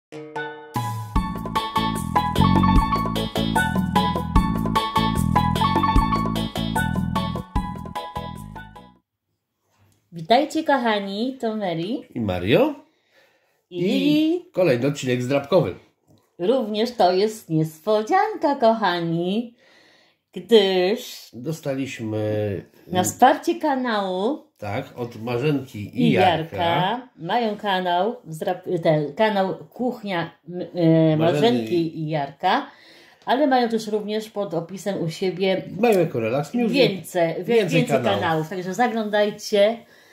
Witajcie kochani, to Mary i Mario i kolejny odcinek zdrabkowy. Również to jest niespodzianka, kochani, gdyż dostaliśmy na wsparcie kanału od Marzenki i Jarka. Mają kanał, kanał Kuchnia Marzenki i Jarka, ale mają też również pod opisem u siebie jako Relax Music więcej kanałów, także zaglądajcie.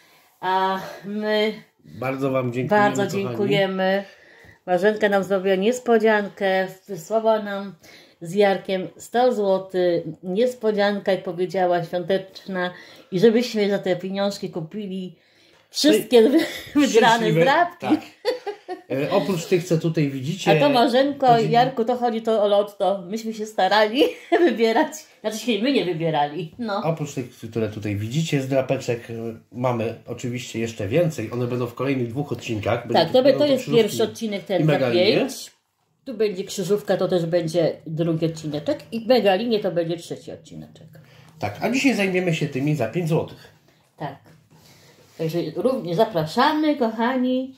A my bardzo Wam dziękujemy. Bardzo dziękujemy. Marzenka nam zrobiła niespodziankę, wysłała nam z Jarkiem 100 zł. Niespodzianka, jak powiedziała, świąteczna. I żebyśmy za te pieniążki kupili wszystkie wygrane zdrabki. Tak. Oprócz tych, co tutaj widzicie. A to Marzenko i Jarku, to chodzi to o lotto. Myśmy się starali wybierać. Znaczy się my nie wybierali. No. Oprócz tych, które tutaj widzicie, zdrapeczek mamy oczywiście jeszcze więcej. One będą w kolejnych 2 odcinkach. Tak, to jest pierwszy odcinek, ten za 5. Tu będzie krzyżówka, to też będzie drugi odcineczek. I Megalinie to będzie 3 odcineczek. Tak, a dzisiaj zajmiemy się tymi za 5 zł. Tak. Także również zapraszamy, kochani.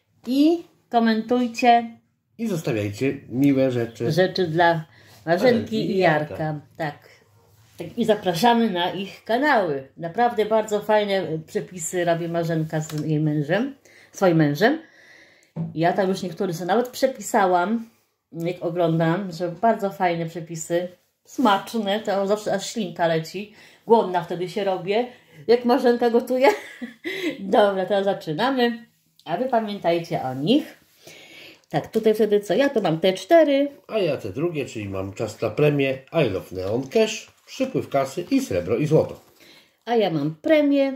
I komentujcie. I zostawiajcie miłe rzeczy. Rzeczy dla Marzenki i Jarka. Tak. I zapraszamy na ich kanały. Naprawdę bardzo fajne przepisy robi Marzenka z jej mężem, swoim mężem. Ja tam już niektóre sobie nawet przepisałam, jak oglądam, że bardzo fajne przepisy. Smaczne, to zawsze aż ślinka leci. Głodna wtedy się robię, jak Marzenka gotuje. Dobra, teraz zaczynamy. A wy pamiętajcie o nich. Tak, tutaj wtedy co? Ja to mam te 4. A ja te drugie, czyli mam czas na premię I Love Neon Cash, przypływ kasy i srebro i złoto. A ja mam premię.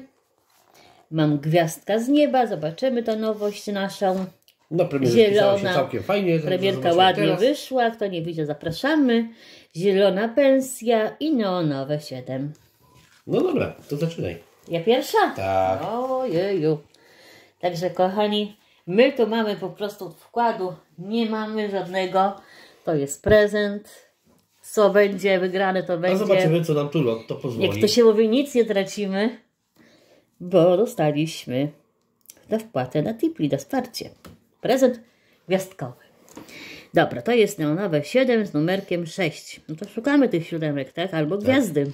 Mam gwiazdka z nieba. Zobaczymy tę nowość naszą. No premierka spisała się całkiem fajnie. Premierka ładnie wyszła. Kto nie widział, zapraszamy. Zielona pensja i neonowe 7. No dobra, to zaczynaj. Ja pierwsza? Tak. Ojeju. Także kochani, my tu mamy po prostu wkładu, nie mamy żadnego. To jest prezent. Co będzie wygrane, to będzie. A zobaczymy, co nam tu lot to pozwoli. Jak to się mówi, nic nie tracimy, bo dostaliśmy na wpłatę na Tipli, na wsparcie. Prezent gwiazdkowy. Dobra, to jest neonowe 7 z numerkiem 6. No to szukamy tych 7, tak? Albo gwiazdy.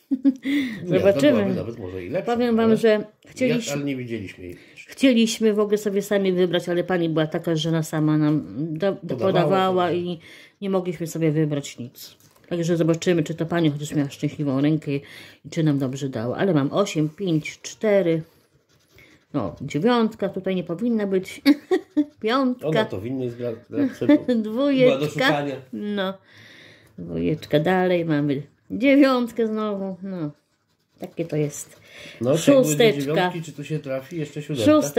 Zobaczymy. Nawet może i lepsze, powiem Wam, że chcieliśmy, ale nie widzieliśmy jej. Chcieliśmy w ogóle sobie sami wybrać, ale pani była taka, że ona sama nam podawała i nie mogliśmy sobie wybrać nic. Także zobaczymy, czy to pani chociaż miała szczęśliwą rękę i czy nam dobrze dało. Ale mam 8, 5, 4. No, 9 tutaj nie powinna być. 5. Ona to w innej zdrabce. 2. No, 2 dalej mamy. 9 znowu. No, takie to jest. No, 6. Czy tu się trafi? Jeszcze 7. 6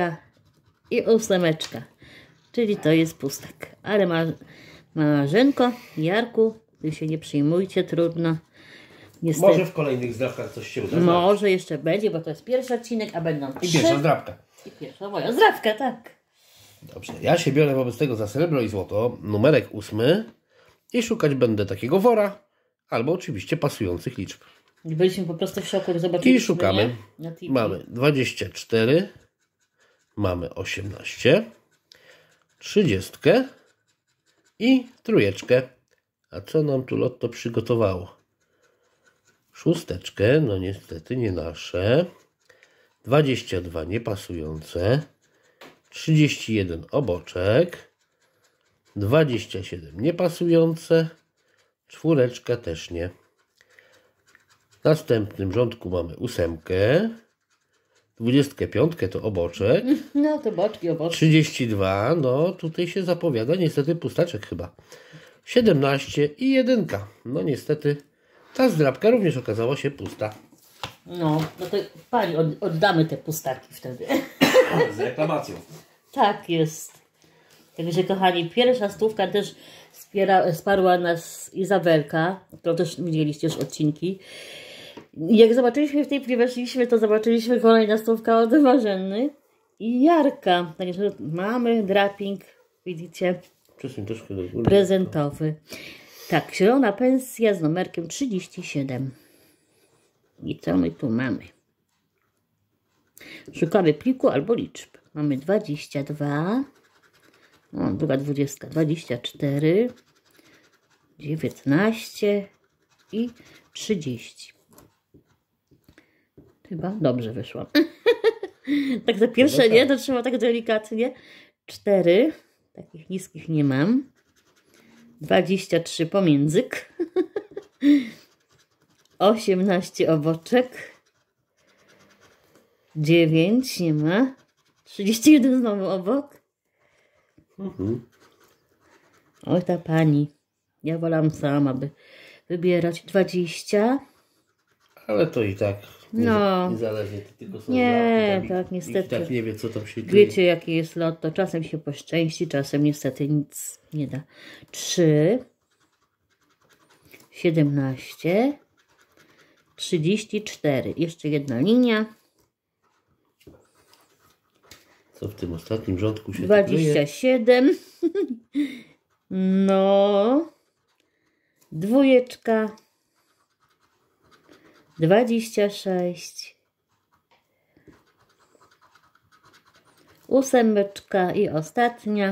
i 8. Czyli to jest pustek. Ale Marzenko, Jarku, wy się nie przyjmujcie, trudno. Niestety. Może w kolejnych zdrabkach coś się uda. Może jeszcze będzie, bo to jest pierwszy odcinek, a będą 3. I pierwsza zdrabka. I pierwsza moja zdrabka, tak. Dobrze, ja się biorę wobec tego za srebro i złoto, numerek 8 i szukać będę takiego wora, albo oczywiście pasujących liczb. Byliśmy po prostu w szoku, zobaczyliśmy. I szukamy. Mamy 24, mamy 18, 30 i 3. A co nam tu lotto przygotowało? 6, no niestety nie nasze. 22 niepasujące. 31 oboczek. 27 niepasujące. 4 też nie. W następnym rządku mamy 8. 25 to oboczek. No to boczki, oboczki. 32, no tutaj się zapowiada niestety pustaczek chyba. 17 i 1. No niestety ta zdrabka również okazała się pusta. No to pani oddamy te pustaki wtedy. Z reklamacją. Tak jest. Także kochani, pierwsza stówka też wsparła nas Izabelka, to też widzieliście już odcinki. Jak zobaczyliśmy w tej chwili weszliśmy, to zobaczyliśmy kolejna stówka od Marzenny i Jarka. Także mamy draping Widzicie? Przesuń troszkę do góry. Prezentowy. Tak, zielona pensja z numerkiem 37. I co my tu mamy? Szukamy pliku albo liczb. Mamy 22. O, druga 20. 24. 19 i 30. Chyba dobrze wyszło. Tak za pierwsze nie, to trzeba tak delikatnie. 4. Takich niskich nie mam. 23 pomiędzyk. 18 oboczek. 9 nie ma. 31 znowu obok. Oj, ta pani. Ja wolałam sama, by wybierać 20. Ale to i tak niezależnie, to tylko są nie, żarty, tak niestety. I tak nie wie, co tam się dzieje. Wiecie, jaki jest lotto. Czasem się poszczęści, czasem niestety nic nie da. 3, 17, 34. Jeszcze jedna linia. Co w tym ostatnim rządku się 27. No. 2. 26. 8 i ostatnia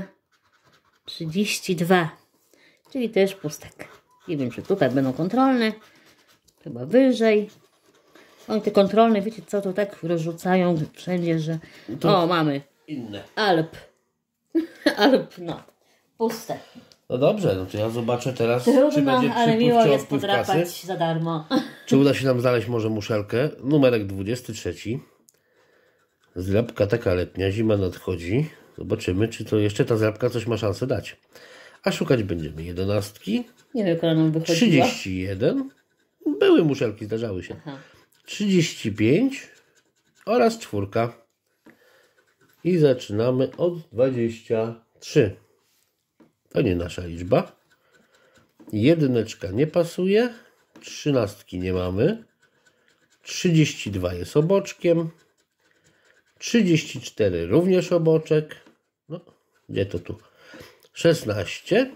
32. Czyli też pustek. Nie wiem, czy tutaj będą kontrolne. Chyba wyżej. Oni te kontrolne, wiecie co, to tak rozrzucają wszędzie, że... To o, mamy. inne. Alp. Alp, no. Puste. No dobrze, no to ja zobaczę teraz, Trudno, czy będzie ale miło przypływ, czy jest odpływ podrapać kasy. za darmo. Czy uda się nam znaleźć może muszelkę? Numerek 23. Zdrabka taka letnia, zima nadchodzi. Zobaczymy, czy to jeszcze ta zdrabka coś ma szansę dać. A szukać będziemy 11. Nie wiem, która nam wychodziła. 31. Były muszelki, zdarzały się. Aha. 35 oraz 4. I zaczynamy od 23. To nie nasza liczba. 1 nie pasuje. 13 nie mamy. 32 jest oboczkiem. 34 również oboczek. No, gdzie to tu? 16.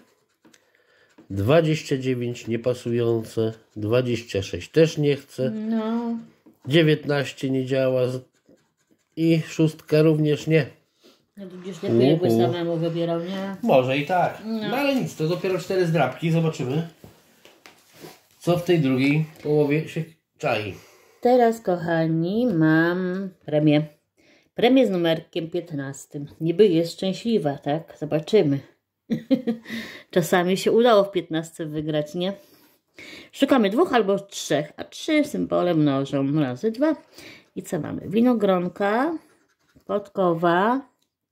29 niepasujące. 26 też nie chce. No. 19 nie działa. I 6 również nie. No widzisz, lepiej jakby samemu wybierał, nie? Może i tak. No ale nic, to dopiero 4 zdrabki. Zobaczymy, co w tej drugiej połowie się czai. Teraz, kochani, mam premię. Premię z numerkiem 15. Niby jest szczęśliwa, tak? Zobaczymy. Czasami się udało w 15 wygrać, nie? Szukamy 2 albo 3, a 3 symbole mnożą razy 2. I co mamy? Winogronka, podkowa,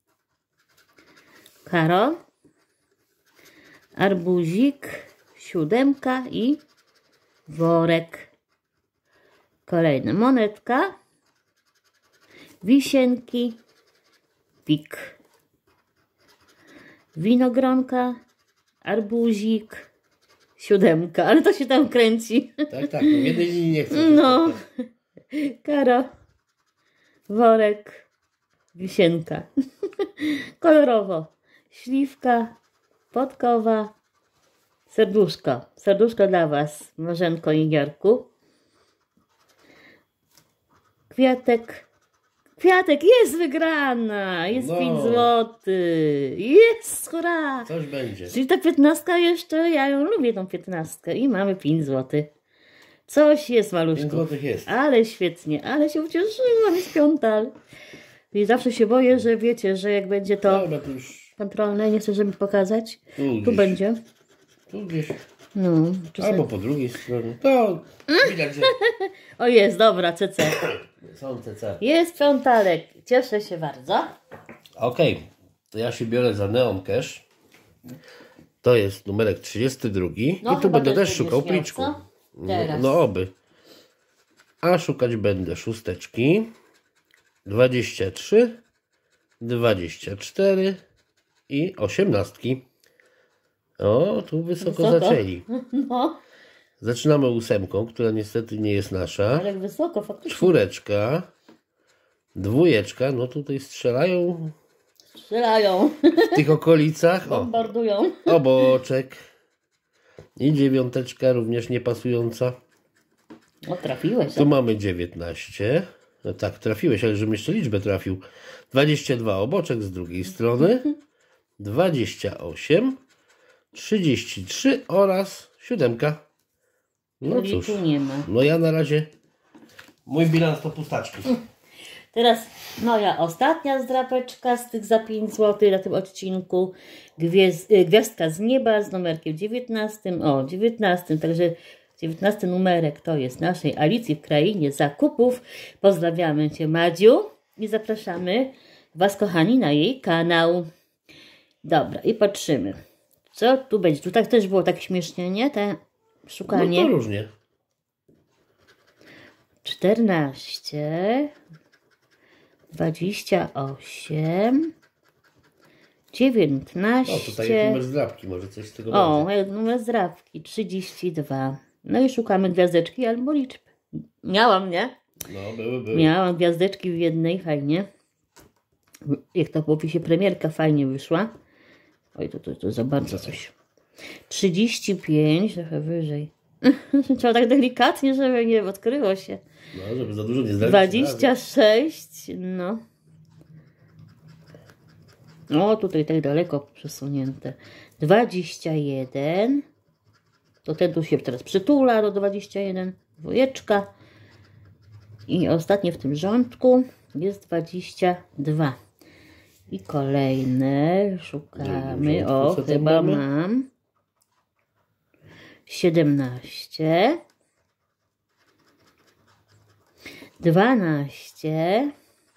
karo, arbuzik, 7 i worek. Kolejna monetka, wisienki, pik, winogronka, arbuzik, 7, ale to się tam kręci. Tak, tak, no w jednej linii nie chcę. No, karo, worek, wisienka. Kolorowo, śliwka, podkowa, serduszko. Serduszko dla Was, Marzenko i Jarku. Kwiatek. Kwiatek, jest wygrana! Jest 5 złotych. Jest, hurra! Coś będzie. Czyli ta 15 jeszcze, ja ją lubię, tą 15. I mamy 5 złotych. Coś jest, 5 maluszku. złotych jest. Ale świetnie, ale się ucieszyłam, jest piątal. I zawsze się boję, że wiecie, że jak będzie to Dobra, to już kontrolne, nie chcę, żeby pokazać. tu Tu gdzieś. będzie. Tu gdzieś. No, Albo po drugiej stronie. To widać, że o, jest, dobra, CC. są CC. Jest piątalek. Cieszę się bardzo. Okej, to ja się biorę za Neon Cash. To jest numerek 32. No, I tu chyba będę też będziesz szukał miał, pliczku. co? Teraz. No oby. A szukać będę 6, 23, 24 i 18. O, tu wysoko zaczęli. No, Zaczynamy 8, która niestety nie jest nasza. ale wysoko faktycznie. 4, 2, no tutaj strzelają Strzelają. w tych okolicach. O, Bombardują. oboczek. I 9 również niepasująca. O, trafiłeś. Tu mamy 19. No tak, trafiłeś, ale żebym jeszcze liczbę trafił. 22 oboczek z drugiej strony. 28. 33 oraz 7. No Czyli cóż. tu nie ma. No ja na razie... Mój bilans to pustaczki. Teraz moja ostatnia zdrapeczka z tych za 5 zł na tym odcinku. Gwiazdka z nieba z numerkiem 19. O, 19. Także 19 numerek to jest naszej Alicji w Krainie Zakupów. Pozdrawiamy Cię, Madziu. I zapraszamy Was, kochani, na jej kanał. Dobra, i patrzymy. Co tu będzie? Tu tak też było tak śmiesznie, nie? Te szukanie. No to różnie. 14, 28, 19. O, tutaj jest numer zdrabki, może coś z tego O, będzie. numer zdrabki, 32. No i szukamy gwiazdeczki albo liczb. Miałam, nie? No, były. Miałam gwiazdeczki w jednej, fajnie. Jak to w opisie premierka fajnie wyszła. Oj, to za bardzo coś. 35, trochę wyżej. Trzeba tak delikatnie, żeby nie odkryło się. No, żeby za dużo nie zdradzić. 26, no. O, tutaj tak daleko przesunięte. 21. To ten tu się teraz przytula do 21. Dwójeczka. I ostatnie w tym rządku jest 22. I kolejne szukamy. O, chyba mam. 17. 12.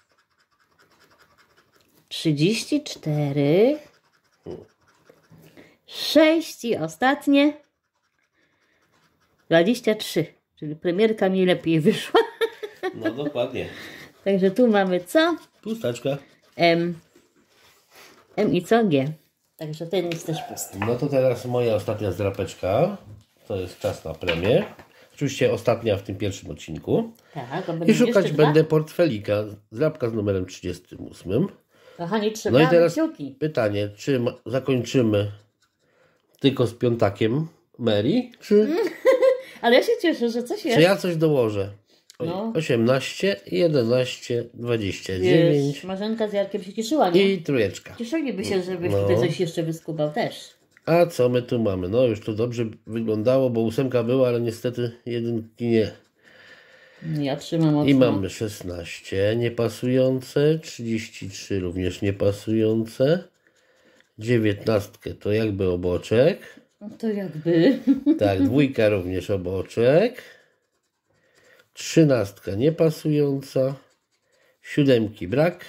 34. 6 i ostatnie 23. Czyli premierka mi lepiej wyszła. No dokładnie. Także tu mamy co? Pustaczka. M i co? G. Także ten jest też pusty. No to teraz moja ostatnia zdrapeczka. To jest czas na premię. Oczywiście ostatnia w tym pierwszym odcinku. Tak, I szukać będę portfelika. Zdrapka z numerem 38. Kochani, trzymamy No i teraz kciuki. pytanie, czy zakończymy tylko z piątakiem Mary, czy Ale ja się cieszę, że coś jest. ja coś dołożę? No. 18, 11, 29 Wiesz, Marzenka z Jarkiem się cieszyła, nie? i trójeczka. Cieszyliby się, żebyś No. tutaj coś jeszcze wyskubał też. A co my tu mamy? No już to dobrze wyglądało, bo 8 była, ale niestety jedynki nie. Ja trzymam mocno. I mamy 16 niepasujące, 33 również niepasujące, 19 to jakby oboczek, No to jakby. tak, 2 również oboczek, 13 niepasująca, 7 brak,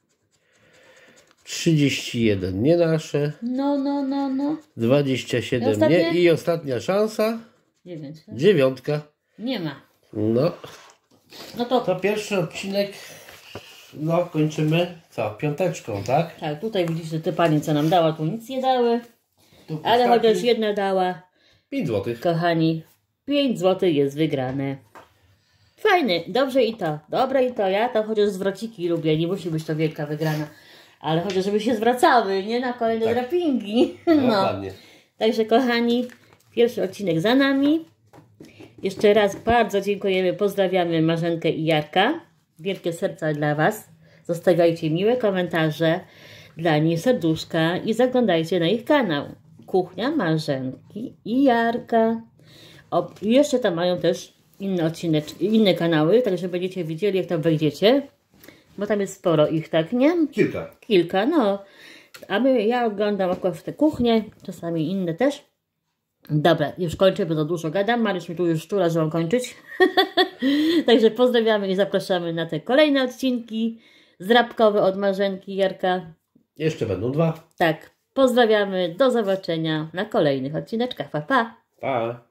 31 nie nasze, No. 27 Ostatnie? nie i ostatnia szansa, 9. 9. Nie ma. No, No to to pierwszy odcinek, no kończymy co, piąteczką, tak? tak, tutaj widzisz, że te panie co nam dała, tu nic nie dały. Tu Ale pustaki. chociaż jedna dała. 5 zł. Kochani, 5 zł jest wygrane. Fajny, dobrze i to. Dobre i to. Ja to chociaż zwrociki lubię, nie musi być to wielka wygrana. Ale chociaż żeby się zwracały, nie na kolejne Tak. drapingi. No. Dokładnie. Także kochani, pierwszy odcinek za nami. Jeszcze raz bardzo dziękujemy, pozdrawiamy Marzenkę i Jarka. Wielkie serca dla Was. Zostawiajcie miłe komentarze, dla nich serduszka i zaglądajcie na ich kanał. Kuchnia Marzenki i Jarka. O, i jeszcze tam mają też inne kanały, także będziecie widzieli, jak tam wejdziecie. Bo tam jest sporo ich, tak, nie? Kilka, no. Ja oglądam akurat w tę kuchnię, czasami inne też. Dobra, już kończę, bo za dużo gadam. Mariusz mi tu już szczura, że mam kończyć. Także pozdrawiamy i zapraszamy na te kolejne odcinki zdrabkowe od Marzenki i Jarka. Jeszcze będą 2. Tak, pozdrawiamy, do zobaczenia na kolejnych odcineczkach. Pa, pa! Pa!